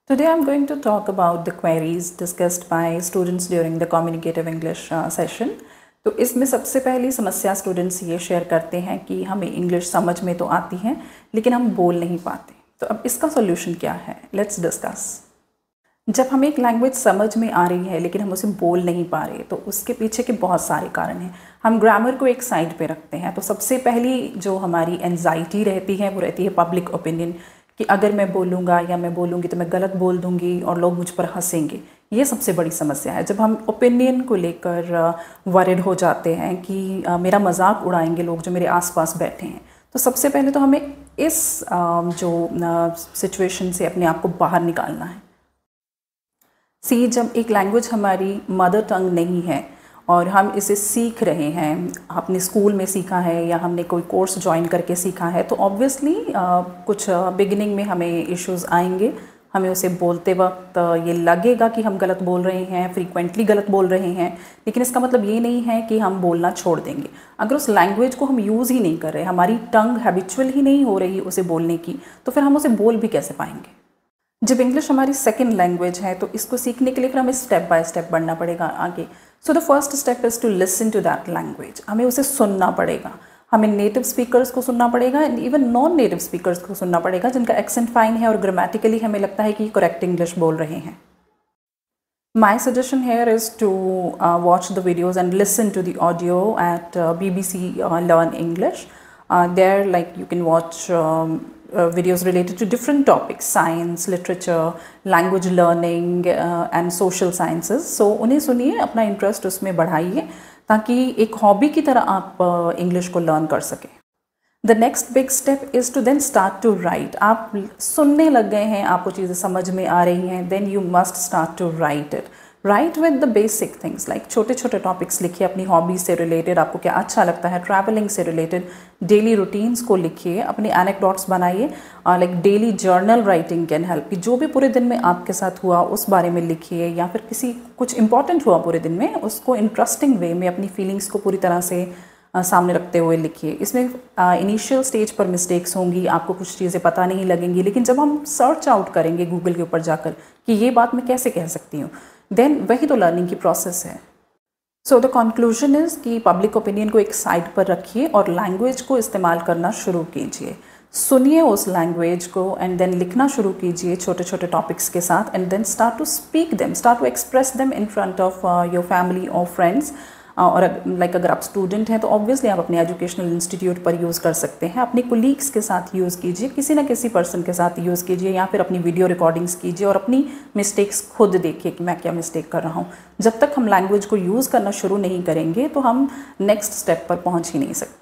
Today I'm going to talk about the queries discussed by students during the communicative English session. तो इसमें सबसे पहली समस्या students ये शेयर करते हैं कि हमें इंग्लिश समझ में तो आती है लेकिन हम बोल नहीं पाते। तो अब इसका सॉल्यूशन क्या है, लेट्स डिस्कस। जब हमें एक लैंग्वेज समझ में आ रही है लेकिन हम उसे बोल नहीं पा रहे तो उसके पीछे के बहुत सारे कारण हैं। हम ग्रामर को एक साइड पे रखते हैं तो सबसे पहली जो हमारी एंजाइटी रहती है वो रहती है पब्लिक ओपिनियन, कि अगर मैं बोलूँगा या मैं बोलूँगी तो मैं गलत बोल दूँगी और लोग मुझ पर हंसेंगे। ये सबसे बड़ी समस्या है। जब हम ओपिनियन को लेकर वरिड हो जाते हैं कि मेरा मजाक उड़ाएंगे लोग जो मेरे आसपास बैठे हैं, तो सबसे पहले तो हमें इस जो सिचुएशन से अपने आप को बाहर निकालना है। जब एक लैंग्वेज हमारी मदर टंग नहीं है और हम इसे सीख रहे हैं, अपने स्कूल में सीखा है या हमने कोई कोर्स ज्वाइन करके सीखा है, तो ऑब्वियसली कुछ बिगिनिंग में हमें इश्यूज़ आएंगे। हमें उसे बोलते वक्त ये लगेगा कि हम गलत बोल रहे हैं, फ्रीक्वेंटली गलत बोल रहे हैं, लेकिन इसका मतलब ये नहीं है कि हम बोलना छोड़ देंगे। अगर उस लैंग्वेज को हम यूज़ ही नहीं कर रहे, हमारी टंग हैबिचुअल ही नहीं हो रही उसे बोलने की, तो फिर हम उसे बोल भी कैसे पाएंगे। जब इंग्लिश हमारी सेकेंड लैंग्वेज है तो इसको सीखने के लिए फिर हमें स्टेप बाय स्टेप बढ़ना पड़ेगा आगे। So the first step is to listen to that language. हमें उसे सुनना पड़ेगा, हमें नेटिव स्पीकर्स को सुनना पड़ेगा and even non native speakers को सुनना पड़ेगा जिनका एक्सेंट फाइन है और ग्रामेटिकली हमें लगता है कि करेक्ट इंग्लिश बोल रहे हैं। My suggestion here is to watch the videos and listen to the audio at BBC Learn English. There, like, you can watch videos related to different topics: science, literature, language learning and social sciences. So उन्हें सुनिए, अपना interest उसमें बढ़ाइए ताकि एक hobby की तरह आप इंग्लिश को लर्न कर सकें। The next big step is to then start to write. आप सुनने लग गए हैं, आपको चीज़ें समझ में आ रही हैं, then you must start to write it. Write with the basic things, like छोटे छोटे टॉपिक्स लिखिए अपनी हॉबीज से रिलेटेड, आपको क्या अच्छा लगता है, ट्रैवलिंग से रिलेटेड, डेली रूटीन्स को लिखिए, अपने एनेक्डोट्स बनाइए। Like daily journal writing can help, कि जो भी पूरे दिन में आपके साथ हुआ उस बारे में लिखिए, या फिर किसी कुछ इंपॉर्टेंट हुआ पूरे दिन में उसको इंटरेस्टिंग वे में अपनी फीलिंग्स को पूरी तरह से सामने रखते हुए लिखिए। इसमें इनिशियल स्टेज पर मिस्टेक्स होंगी, आपको कुछ चीज़ें पता नहीं लगेंगी, लेकिन जब हम सर्च आउट करेंगे गूगल के ऊपर जाकर कि ये बात मैं कैसे कह सकती हूँ, देन वही तो लर्निंग की प्रोसेस है। सो द कंक्लूजन इज़ कि पब्लिक ओपिनियन को एक साइड पर रखिए और लैंग्वेज को इस्तेमाल करना शुरू कीजिए। सुनिए उस लैंग्वेज को एंड देन लिखना शुरू कीजिए छोटे छोटे टॉपिक्स के साथ, and then start to speak them, start to express them in front of your family और फ्रेंड्स। और अगर आप स्टूडेंट हैं तो ऑब्वियसली आप अपने एजुकेशनल इंस्टीट्यूट पर यूज़ कर सकते हैं, अपने कोलीग्स के साथ यूज़ कीजिए, किसी ना किसी पर्सन के साथ यूज़ कीजिए, या फिर अपनी वीडियो रिकॉर्डिंग्स कीजिए और अपनी मिस्टेक्स खुद देखिए कि मैं क्या मिस्टेक कर रहा हूँ। जब तक हम लैंग्वेज को यूज़ करना शुरू नहीं करेंगे तो हम नेक्स्ट स्टेप पर पहुँच ही नहीं सकते।